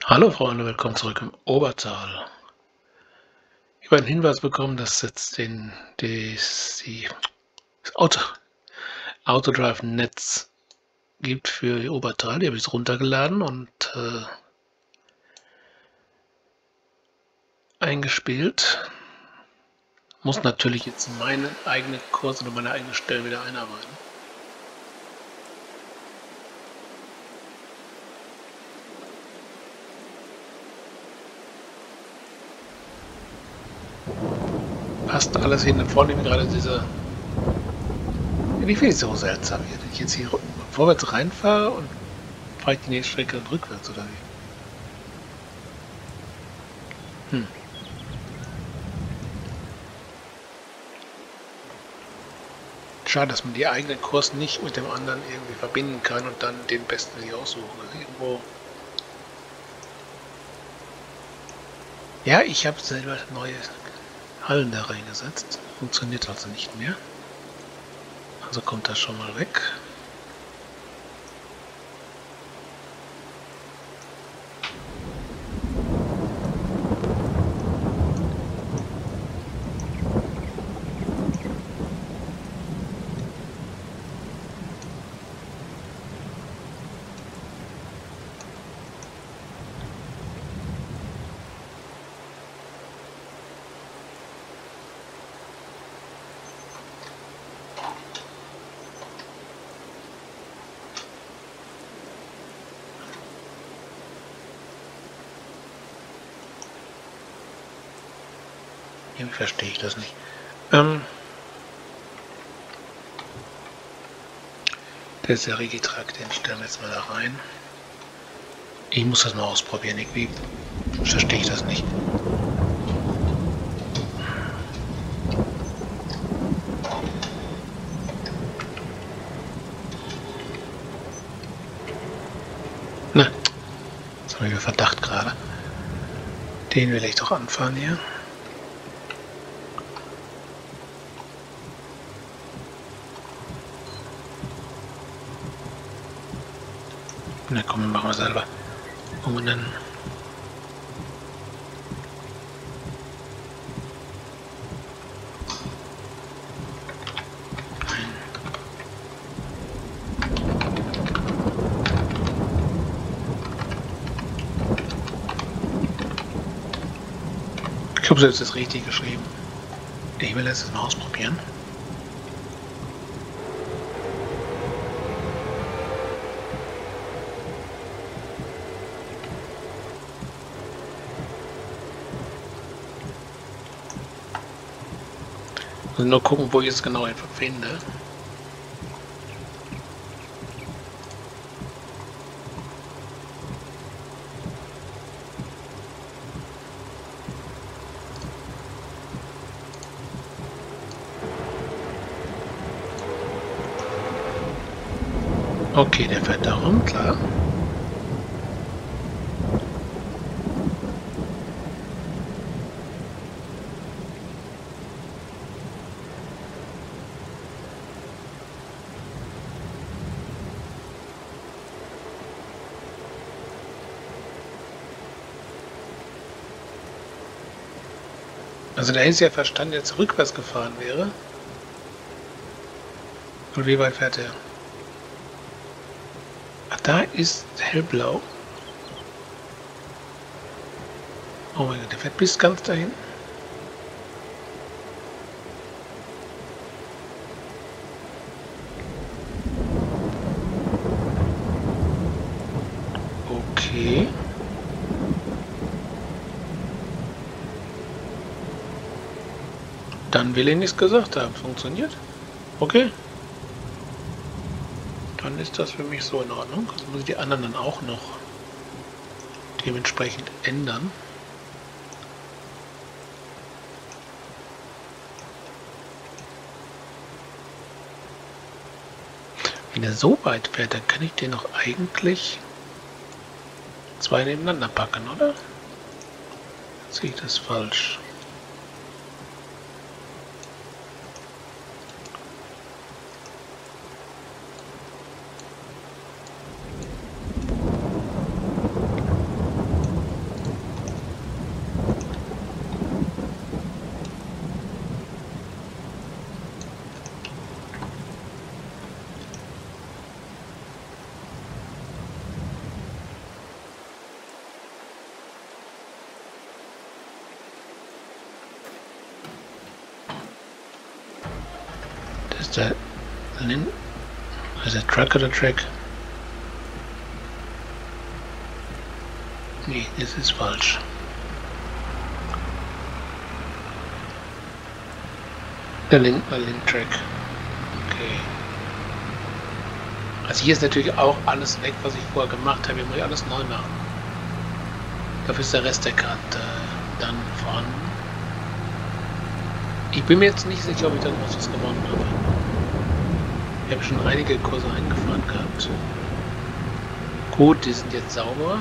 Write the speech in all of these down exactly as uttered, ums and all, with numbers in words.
Hallo Freunde, willkommen zurück im Obertal. Ich habe einen Hinweis bekommen, dass jetzt den, des, die, das Auto, Autodrive-Netz gibt für Obertal. Die habe ich jetzt runtergeladen und äh, eingespielt. Muss natürlich jetzt meinen eigenen Kurs oder meine eigenen Stellen wieder einarbeiten. Passt alles hin. Vorne nehme ich gerade diese. Ich finde es so seltsam hier, wenn ich jetzt hier vorwärts reinfahre und fahre ich die nächste Strecke dann rückwärts oder wie? Hm. Schade, dass man die eigenen Kurs nicht mit dem anderen irgendwie verbinden kann und dann den besten sich aussuchen. Also irgendwo. Ja, ich habe selber neue Hallen da reingesetzt. Funktioniert also nicht mehr. Also kommt das schon mal weg. Irgendwie verstehe ich das nicht. Ähm, der ist der Regitrag, den stellen wir jetzt mal da rein. Ich muss das mal ausprobieren. Irgendwie verstehe ich das nicht. Na, das habe ich Verdacht gerade. Den will ich doch anfahren hier. Na komm, machen wir selber. Umbenennen. Ich habe selbst das richtig geschrieben. Ich will das jetzt mal ausprobieren. Also nur gucken, wo ich es genau einfach finde. Okay, der fährt da rum, klar. Also da ist ja verstanden, jetzt rückwärts gefahren wäre. Und wie weit fährt er? Ach, da ist hellblau. Oh mein Gott, der fährt bis ganz dahin. Okay. Dann will ich nichts gesagt haben. Funktioniert? Okay. Dann ist das für mich so in Ordnung. Also muss ich die anderen dann auch noch dementsprechend ändern. Wenn er so weit fährt, dann kann ich den noch eigentlich zwei nebeneinander packen, oder? Sehe ich das falsch? Ist der Lin... Ist der Truck oder Track? Nee, das ist falsch. Der Lindner Lindtrack. Okay. Also hier ist natürlich auch alles weg, was ich vorher gemacht habe. Hier muss ich alles neu machen. Dafür ist der Rest der Karte dann vorhanden. Ich bin mir jetzt nicht sicher, ob ich dann was gewonnen habe. Ich habe schon einige Kurse eingefahren gehabt. Gut, die sind jetzt sauber.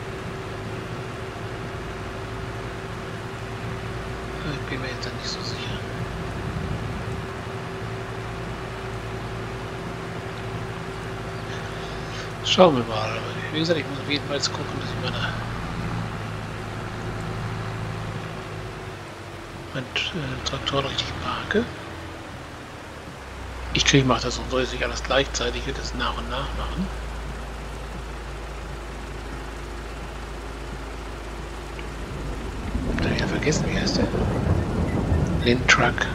Ich bin mir jetzt nicht so sicher. Schauen wir mal. Aber wie gesagt, ich muss auf jeden Fall jetzt gucken, dass ich meine, mein äh, Traktor richtig parke. Ich kriege, ich mache das und so, dass ich alles gleichzeitig, ich will das nach und nach machen. Ich habe ja vergessen, wie heißt der? Lindtruck.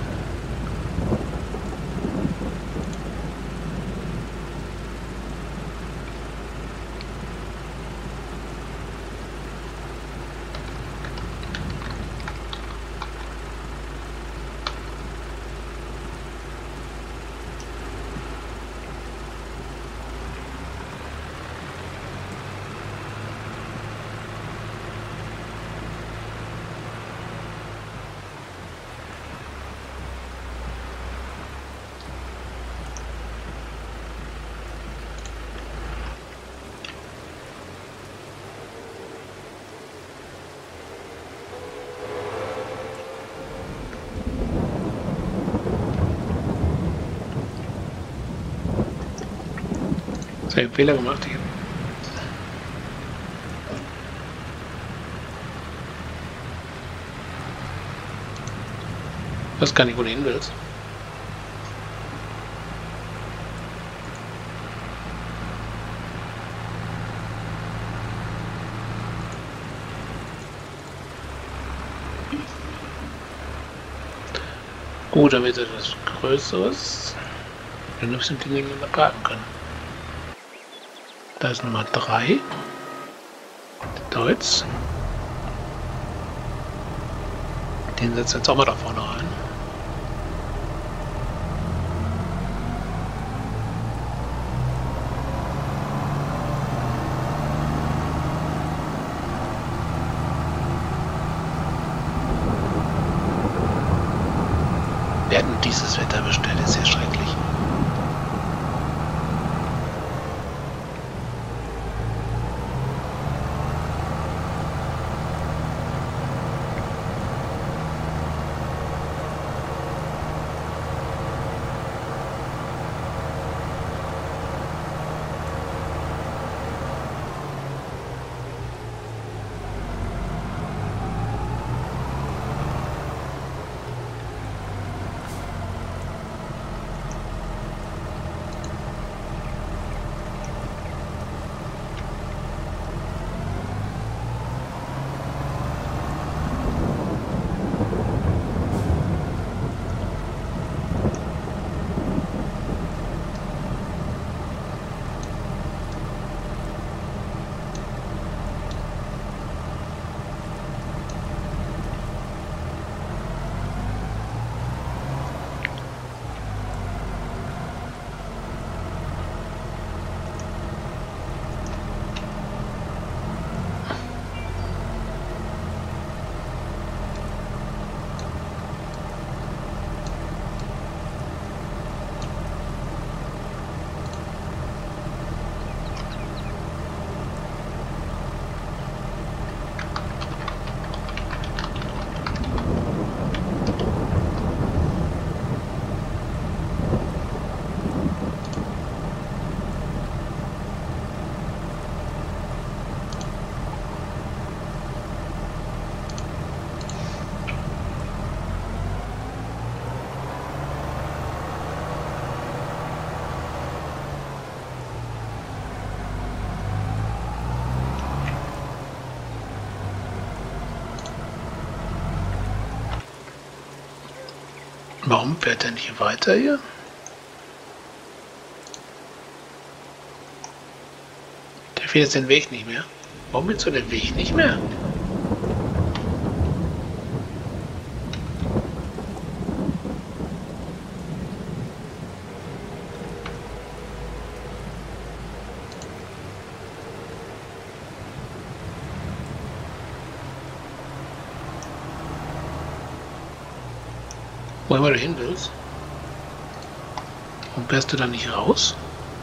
Ich habe Fehler gemacht. Ich weiß gar nicht, wo du hin willst. Gut, damit etwas Größeres. Dann müssen die nebeneinander parken können. Da ist Nummer drei. Deutsch. Den setzt jetzt auch mal da vorne rein. Wir hatten dieses Wetter bestellt, ist ja schrecklich. Warum fährt er nicht weiter hier? finde jetzt den Weg nicht mehr. Warum willst du den Weg nicht mehr? Wo immer du hin willst. Und fährst du da nicht raus?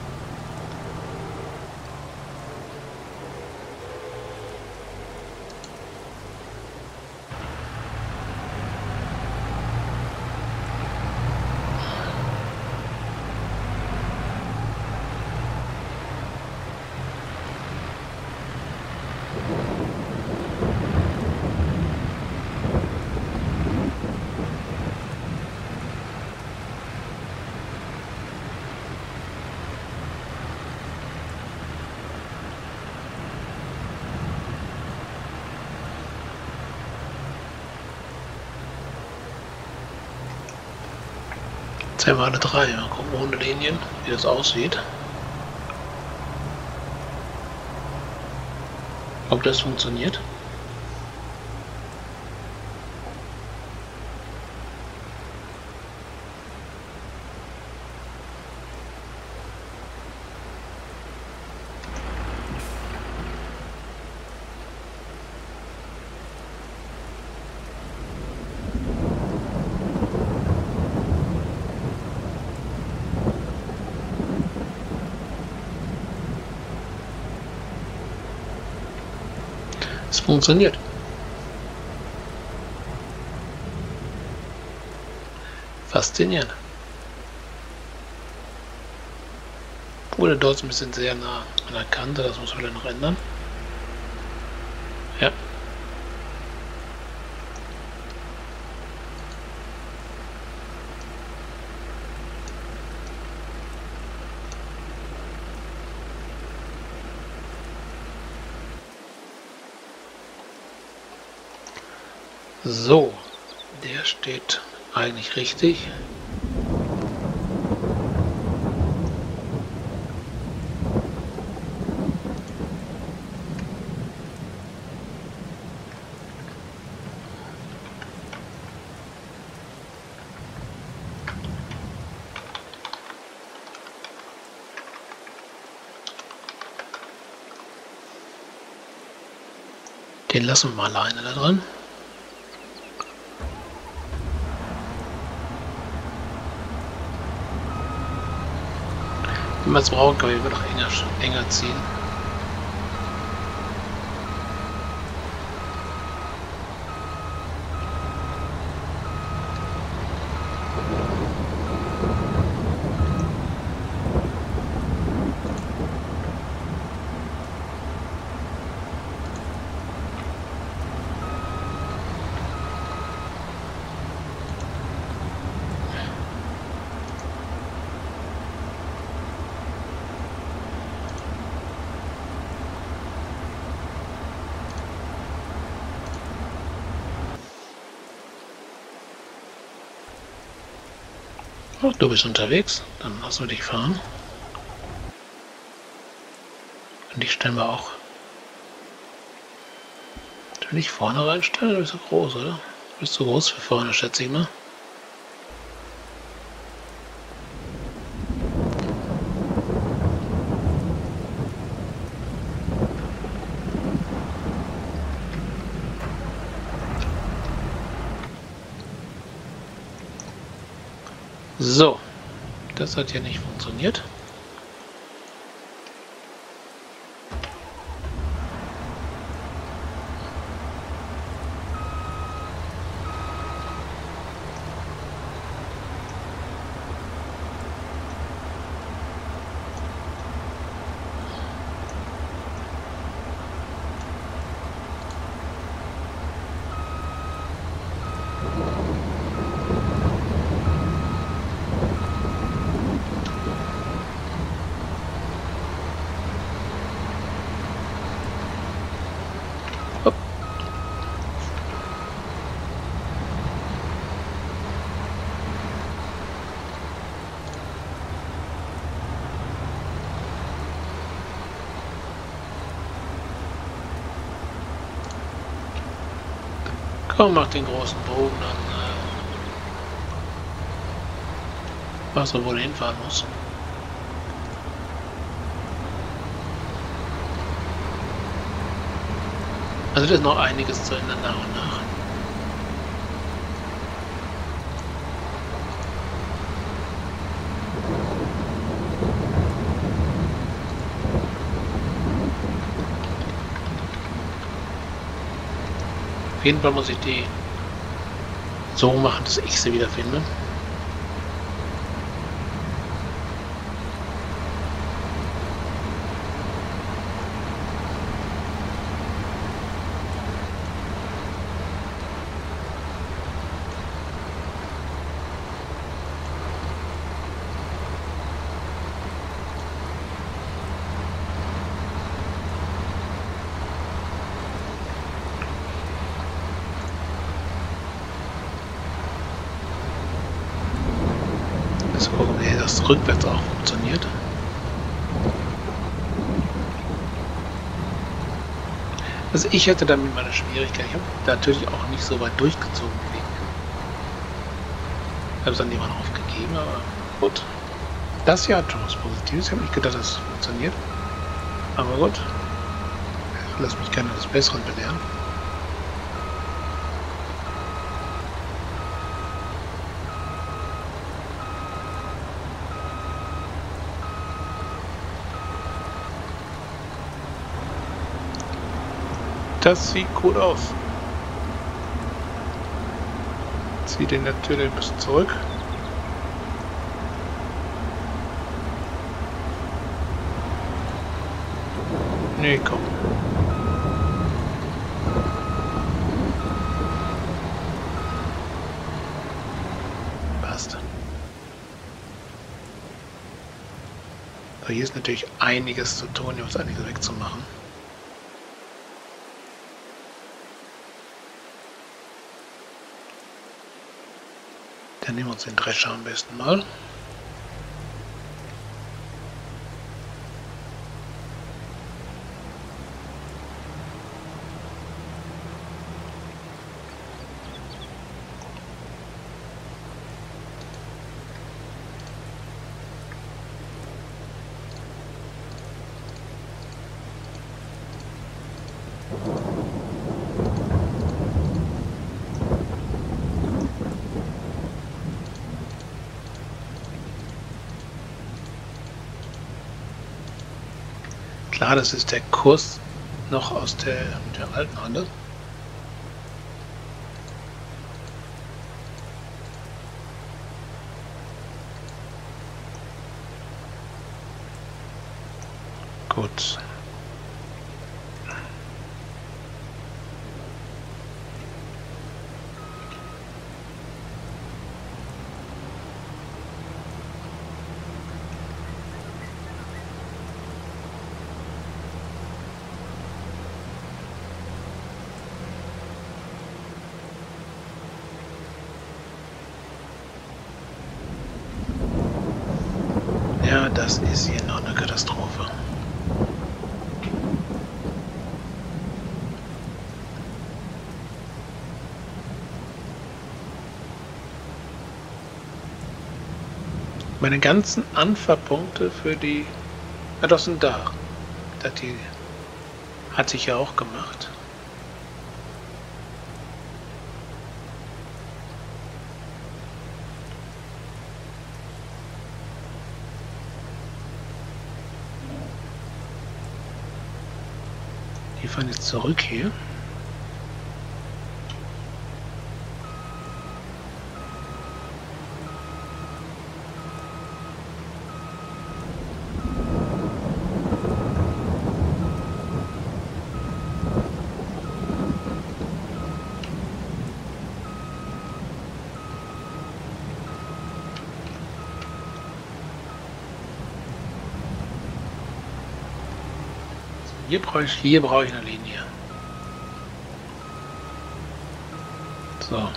Zählen wir alle drei. Mal gucken ohne Linien, wie das aussieht. Ob das funktioniert. Es funktioniert. Faszinierend. Wurde dort ein bisschen sehr nah an der Kante, das muss man noch ändern. Ja. So, der steht eigentlich richtig. Den lassen wir mal alleine da drin. Wenn man es braucht, kann man immer noch enger, enger ziehen. Ach, du bist unterwegs, dann lassen wir dich fahren. Und dich stellen wir auch. Du nicht vorne reinstellen, du bist so groß, oder? Du bist zu groß für vorne, schätze ich mal. So, das hat ja nicht funktioniert. Komm, mach den großen Bogen, dann äh, was er wohl hinfahren muss. Also da ist noch einiges zu ändern nach und nach. Auf jeden Fall muss ich die so machen, dass ich sie wieder finde. Jetzt gucken wir, dass rückwärts auch funktioniert. Also ich hatte damit meine Schwierigkeit. Ich habe natürlich auch nicht so weit durchgezogen wie ich. Habe es dann jemand aufgegeben, aber gut. Das hier hat schon was Positives. Ich habe nicht gedacht, dass es funktioniert. Aber gut. Lass mich gerne des Besseren belehren. Das sieht gut aus. Zieh den natürlich ein bisschen zurück. Nee, komm. Passt. So, hier ist natürlich einiges zu tun, hier ist einiges wegzumachen. Dann nehmen wir uns den Drescher am besten mal. Klar, das ist der Kurs noch aus der, der alten Handel. Gut. Ja, das ist hier noch eine Katastrophe. Meine ganzen Anfahrpunkte für die... Ja, das sind da. Das die hat sich ja auch gemacht. Die fahren jetzt zurück hier. Hier brauche ich, hier brauche ich eine Linie. So.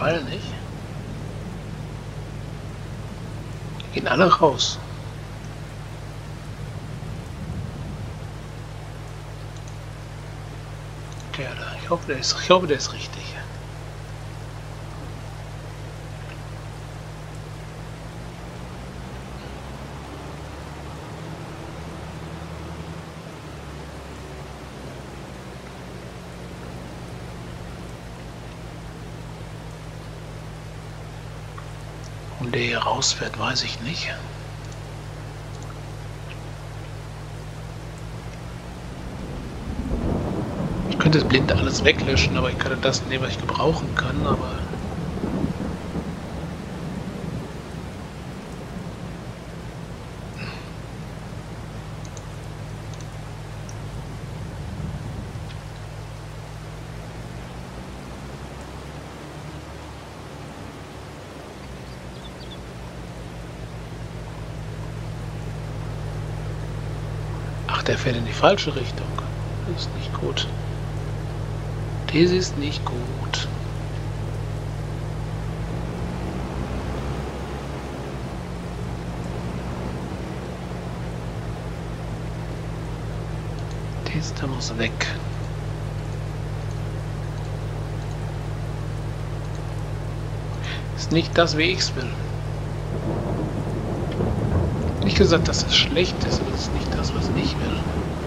Fall nicht. Die gehen alle raus. Der da, ich hoffe, der ist, ich hoffe, der ist richtig. Und der hier rausfährt, weiß ich nicht. Ich könnte es blind alles weglöschen, aber ich könnte das nehmen, was ich gebrauchen kann, aber... Ach, der fährt in die falsche Richtung. Das ist nicht gut. Das ist nicht gut. Das da muss weg. Ist nicht das, wie ich es will. Nicht gesagt, dass es schlecht ist, aber es ist nicht das, was ich will.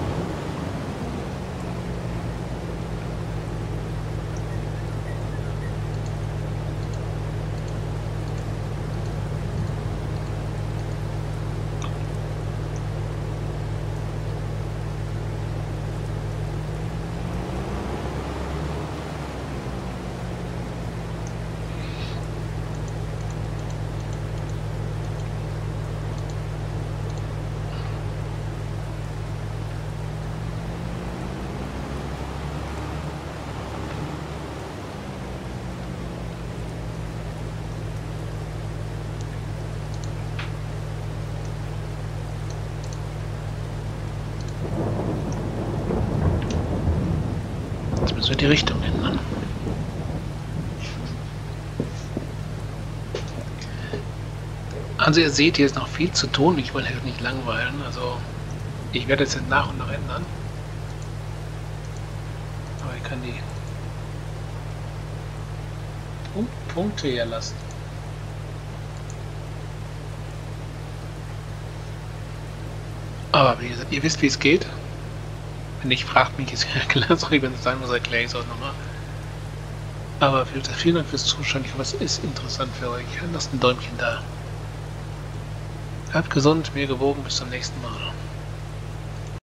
Jetzt müssen wir die Richtung ändern. Also ihr seht, hier ist noch viel zu tun. Ich will halt nicht langweilen. Also ich werde es jetzt nach und nach ändern. Aber ich kann die Punkte hier lassen. Aber wie gesagt, ihr wisst, wie es geht. Wenn nicht, fragt mich, ist ja klar, sorry, wenn es sein muss, erkläre ich es auch nochmal. Aber vielen Dank fürs Zuschauen. Ich hoffe, es ist interessant für euch. Lasst ein Däumchen da. Bleibt gesund, mir gewogen, bis zum nächsten Mal.